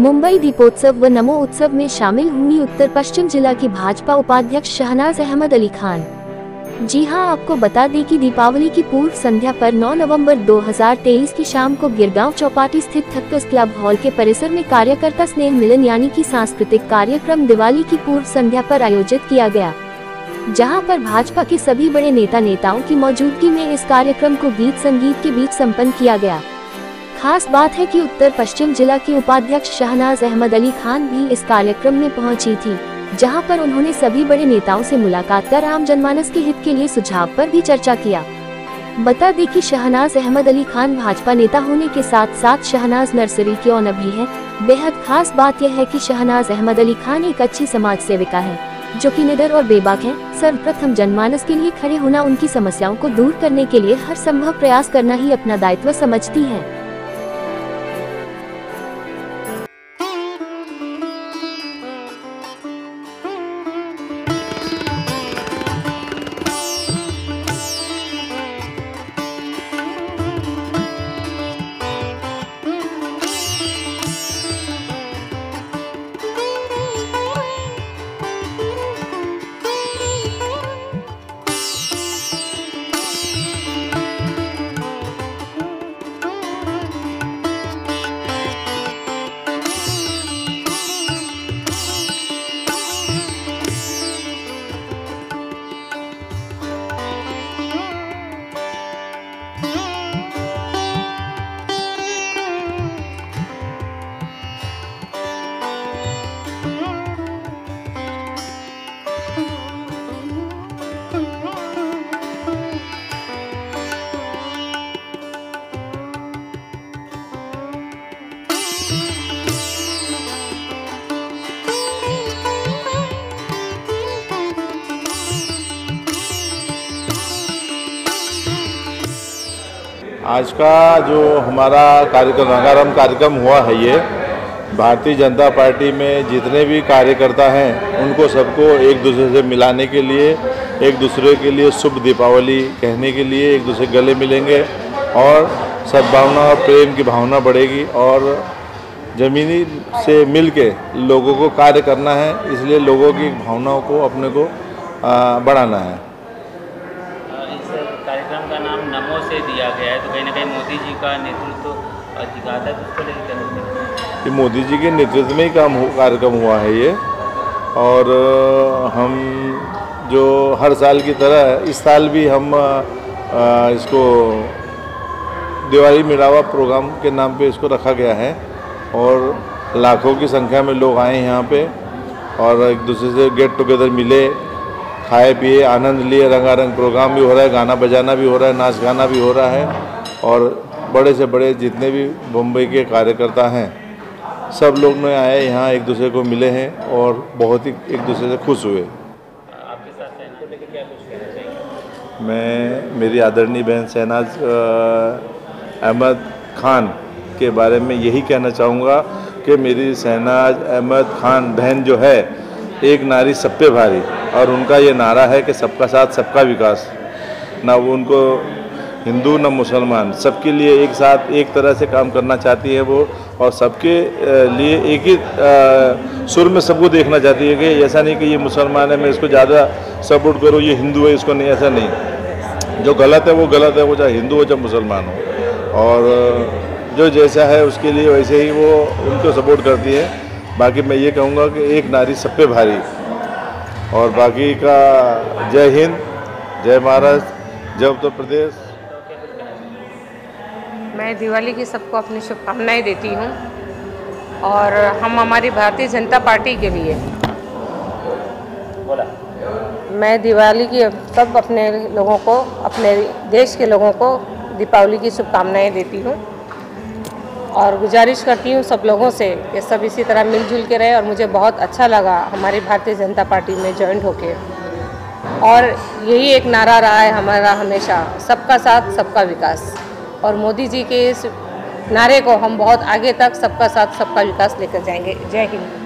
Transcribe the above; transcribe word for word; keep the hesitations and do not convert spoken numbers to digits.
मुंबई दीपोत्सव व नमो उत्सव में शामिल हुई उत्तर पश्चिम जिला की भाजपा उपाध्यक्ष शहनाज अहमद अली खान। जी हां, आपको बता दें कि दीपावली की पूर्व संध्या पर नौ नवंबर दो हज़ार तेईस की शाम को गिरगांव चौपाटी स्थित थक्कस क्लब हॉल के परिसर में कार्यकर्ता स्नेह मिलन यानी कि सांस्कृतिक कार्यक्रम दिवाली की पूर्व संध्या पर आयोजित किया गया, जहां पर भाजपा के सभी बड़े नेता नेताओं की मौजूदगी में इस कार्यक्रम को गीत संगीत के बीच संपन्न किया गया। खास बात है कि उत्तर पश्चिम जिला की उपाध्यक्ष शहनाज अहमद अली खान भी इस कार्यक्रम में पहुंची थी, जहां पर उन्होंने सभी बड़े नेताओं से मुलाकात कर आम जनमानस के हित के लिए सुझाव पर भी चर्चा किया। बता दें कि शहनाज अहमद अली खान भाजपा नेता होने के साथ साथ शहनाज नर्सरी की ओनर भी है। बेहद खास बात यह है कि शहनाज अहमद अली खान एक अच्छी समाज सेविका है, जो कि निडर और बेबाक है। सर्वप्रथम जनमानस के लिए खड़े होना, उनकी समस्याओं को दूर करने के लिए हर संभव प्रयास करना ही अपना दायित्व समझती है। आज का जो हमारा कार्यक्रम रंगारंग कार्यक्रम हुआ है, ये भारतीय जनता पार्टी में जितने भी कार्यकर्ता हैं उनको सबको एक दूसरे से मिलाने के लिए, एक दूसरे के लिए शुभ दीपावली कहने के लिए एक दूसरे गले मिलेंगे और सद्भावना और प्रेम की भावना बढ़ेगी और ज़मीनी से मिल के लोगों को कार्य करना है। इसलिए लोगों की भावनाओं को अपने को बढ़ाना है। कार्यक्रम का नाम नमो से दिया गया है, तो कहीं ना कहीं मोदी जी का नेतृत्व दिखाता है, उसको लेकर मोदी जी के नेतृत्व में ही काम कार्यक्रम हुआ है ये। और हम जो हर साल की तरह इस साल भी हम इसको दिवाली मिलावा प्रोग्राम के नाम पे इसको रखा गया है और लाखों की संख्या में लोग आए यहाँ पे और एक दूसरे से गेट टुगेदर मिले, खाए पिए, आनंद लिए। रंगारंग प्रोग्राम भी हो रहा है, गाना बजाना भी हो रहा है, नाच गाना भी हो रहा है और बड़े से बड़े जितने भी मुंबई के कार्यकर्ता हैं सब लोग ने आए यहाँ, एक दूसरे को मिले हैं और बहुत ही एक दूसरे से खुश हुए। आपके साथ सहना को लेकर क्या कुछ कहना चाहिए? मैं मेरी आदरणीय बहन शहनाज अहमद खान के बारे में यही कहना चाहूँगा कि मेरी शहनाज अहमद खान बहन जो है, एक नारी सब पे भारी, और उनका ये नारा है कि सबका साथ सबका विकास। ना वो उनको हिंदू ना मुसलमान, सबके लिए एक साथ एक तरह से काम करना चाहती है वो और सबके लिए एक ही सुर में सबको देखना चाहती है कि ऐसा नहीं कि ये मुसलमान है मैं इसको ज़्यादा सपोर्ट करूँ, ये हिंदू है इसको नहीं, ऐसा नहीं। जो गलत है वो गलत है, वो चाहे हिंदू हो चाहे मुसलमान हो, और जो जैसा है उसके लिए वैसे ही वो उनको सपोर्ट करती है। बाकी मैं ये कहूँगा कि एक नारी सब पे भारी। और बाकी का जय हिंद, जय महाराष्ट्र, जय उत्तर प्रदेश। मैं दिवाली की सबको अपनी शुभकामनाएं देती हूँ और हम हमारी भारतीय जनता पार्टी के लिए बोला मैं दिवाली की सब अपने लोगों को, अपने देश के लोगों को दीपावली की शुभकामनाएं देती हूँ और गुजारिश करती हूँ सब लोगों से कि सब इसी तरह मिलजुल के रहे। और मुझे बहुत अच्छा लगा हमारी भारतीय जनता पार्टी में ज्वाइन होके, और यही एक नारा रहा है हमारा हमेशा, सबका साथ सबका विकास। और मोदी जी के इस नारे को हम बहुत आगे तक सबका साथ सबका विकास लेकर जाएंगे। जय हिंद।